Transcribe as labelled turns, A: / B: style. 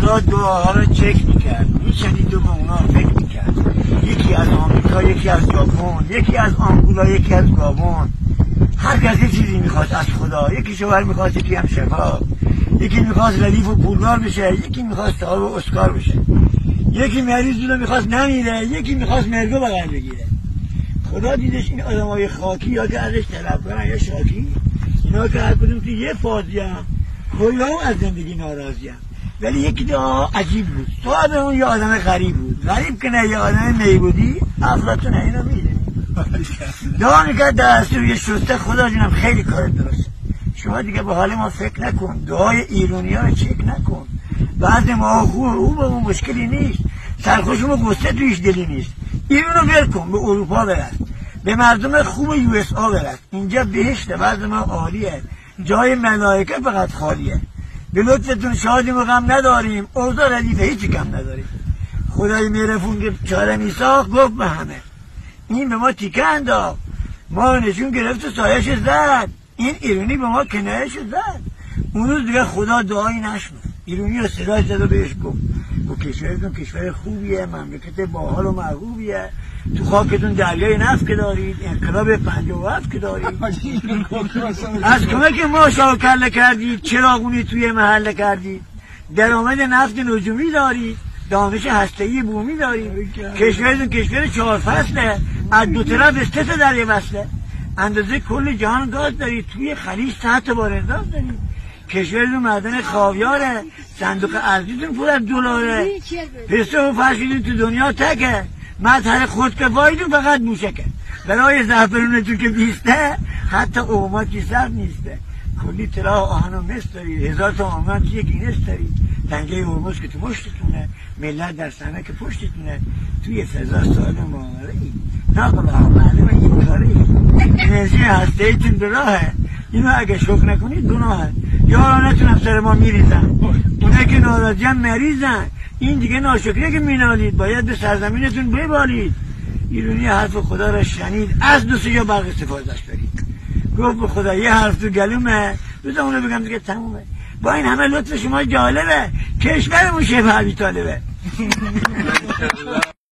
A: خدا دعاها رو چک میکرد، میشنید و به اونا فکر میکرد. یکی از آمریکا، یکی از ژاپن، یکی از آنگولا، یکی از گابون، هر کسی یه چیزی میخواست از خدا. یکی شوهر میخواست، یکی هم شفا، یکی میخواست ردیف و پولدار بشه، یکی میخواست صاحب اسکار بشه، یکی مریض بود و میخواست نمیره، یکی میخواست مرگو بغل بگیره. خدا دیدش این آدمای خاکی یا که ازش طلب کنن یا شاکی، اینا که هر کدوم تو یه فازی هم کلهم از زندگی ناراضی هم. ولی یکی دعا عجیب بود. صاحب اون یه آدم غریب بود. غریب که نه، یه آدم میبودی. افلاطون اینو میدونی دعا میکرد در دستور یه شسته. خدا جونم خیلی کار درست. شما دیگه به حال ما فکر نکن، دعای ایرونی ها رو چک نکن. بعضی ما خوبه، او به اون مشکلی نیست، سرخوشم و گسته تویش دلی نیست. ایرونو ول کن، به اروپا برست، به مردم خوب یو اس آ برست. اینجا بهشته، بعض ما عالیه، جای ملائکه فقط خالیه. به لطفتون شادیم و غم نداریم، اوضاع ردیفه هیچی کم نداریم. خدای میرفون که چاره میساخت گفت به همه، این به ما تیکه انداخت، ما نشون گرفت و سایش زد. این ایرونی به ما کنایش زد. اون روز دیگه خدا دعایی نشنید، ایرونی رو صدای زد و بهش گفت کشورتون کشور خوبیه، مملکت باحال و محبوبیه، تو خاکتون دریای نفت که دارید، انقلاب 57 که دارید، از کمک ما شاکله کردید، چراغونی توی محله کردید، درآمد نفت نجومی دارید، دانش هسته‌ای بومی دارید، کشورتون کشور 4 فصله، از 2 طرف 3 دریا وصله، اندازه کل جهان گاز دارید، توی خلیج تحت بارنداز دارید، کشورتون معدن خاویاره، صندوق ارزیتون پر از دلاره، پسته و فرشیدون تو دنیا تکه، مطهر خودکفاییتون فقط موشکه، برای زعفرونتون که بیسته حتی اوماکی سر نیسته، کلی طلا آهن و مس دارید، 1000 تا آمد توی گینس دارید، تنگه هرمز که تو مشتتونه، ملت در سنه که پشتتونه، توی فضا سال ماهرهی نقل معلومه این کاری، انرژی هسته‌ایتون به راهه. اینو اگه شکر نکنید گناهه. یارانتون هم سر ما میریزن، اونه که ناراضی هم مریضن. این دیگه ناشکریه که مینالید، باید به سرزمینتون ببالید. ایرونی حرف خدا را شنید، از 2 یا برق استفادهش برید. گفت به خدا یه حرف تو گلومه، بذار اونو بگم دیگه تمومه. با این همه لطف شما جالبه، کشورمون شبه ابی طالبه.